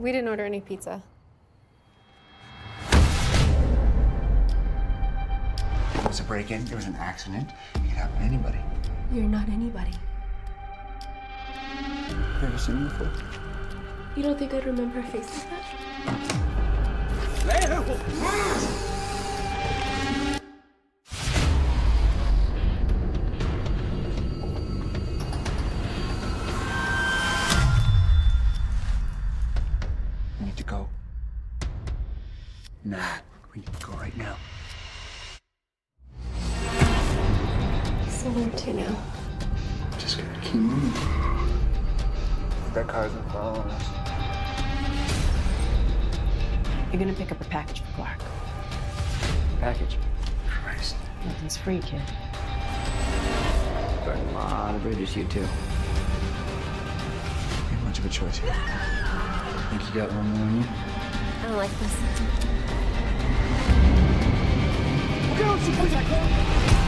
We didn't order any pizza. It was a break-in. It was an accident. It could happen to anybody. You're not anybody. Have you ever seen me before? You don't think I'd remember a face like that? We need to go. Nah, we need to go right now. So where to now? Just gotta keep moving. That car's been following us. You're gonna pick up a package for Clark. Package. Christ. Nothing's free, kid. Burn a lot of bridges, you two. You have much of a choice here. Think you got one more in you? I don't like this. Look out! She puts that car!